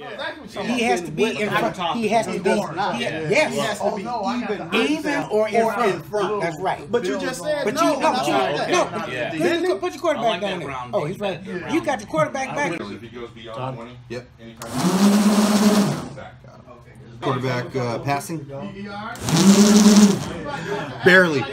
He has to be in front. He has to be. Yes. Oh no, even or in front. That's right. But you just said but no. No. Put your quarterback down there. Oh, he's right. You got the quarterback back. If he goes beyond 20, yep. anytime. Quarterback passing. Barely.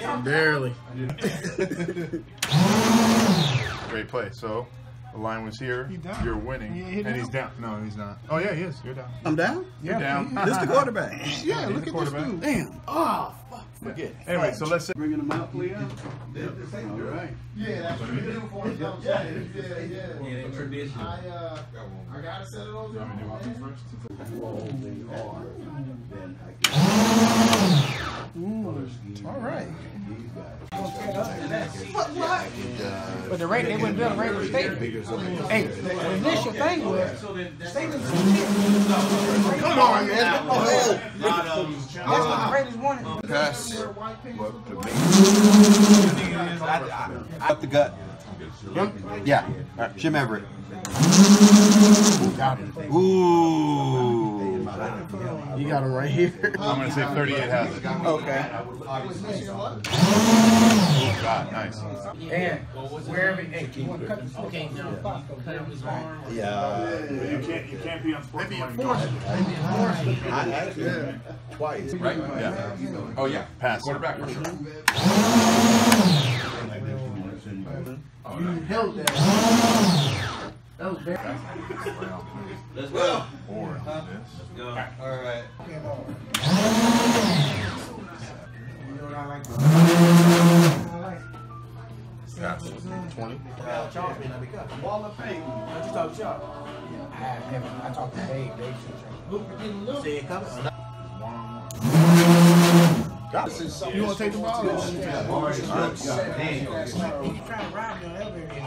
Great play. So the line was here. You're winning, and he's down. No, he's not. Oh yeah, he is. You're down. I'm down? You're down. This is the quarterback. Yeah, look at this dude. Damn. Oh, fuck. Forget. Anyway, so let's say Bringing him out, Leo. All right. Yeah, that's what uniforms don't change. Yeah, tradition. I gotta set it over. All right. But the rate they wouldn't build a regular stadium. Hey, the initial thing was stadium. Come on, man. That's what the Raiders wanted. Pass. Up the gut. Yeah. Jim Everett. Ooh. You got him right here. I'm gonna say 38 has it. Okay. Oh God, nice. And wherever, hey, you want to cut the game down? Yeah. You can't be on sports. Twice. Right? Yeah. Oh, yeah. Pass. Quarterback for sure. You held that. That was very. Let's go. Let's go. All right. You know what I like? Pass. 20. Ball of fame. What you talk shop? I talked to Dave. Dave see it coming. You want to take the ball? He's trying to ride me on elevator.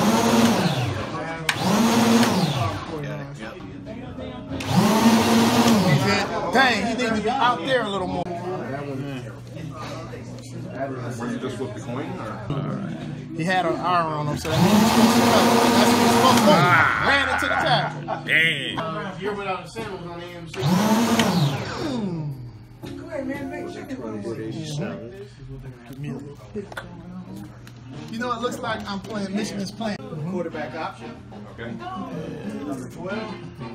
Dang, he needs to be out there a little more. Were you just flip the coin? Or? He had an iron on him, so that means he's supposed to go. Ran into the tackle. Damn. You're without a single on the AMC. Go ahead, man. Make sure You know, it looks like I'm playing Michigan's playing. Quarterback option. Okay. Number 12.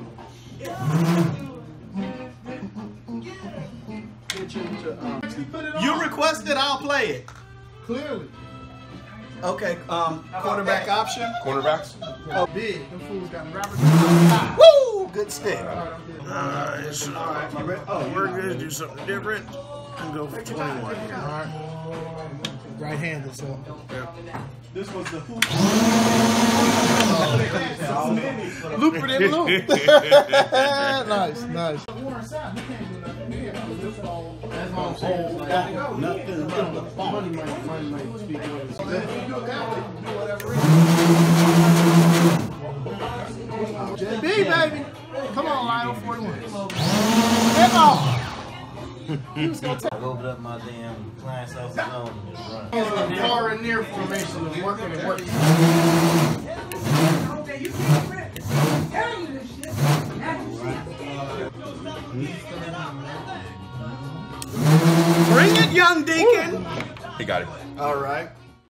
You requested, I'll play it. Clearly. Okay, quarterback option. Quarterbacks? Oh, big. Them fools got rappers. Woo! Good stick. Alright, so we're gonna do something different and go for 21. Alright. Right-handed, so. This was the hoop. Looper didn't loop. Nice, nice. Nothing but the ball. JB, baby. Come on, Lionel 41. Head off. He was going to take. Open up my damn blind self zone and just run. Far and near formation is working and working. Okay, you can't rip. I'm telling you this shit. Bring it, young Deacon. He got it. All right.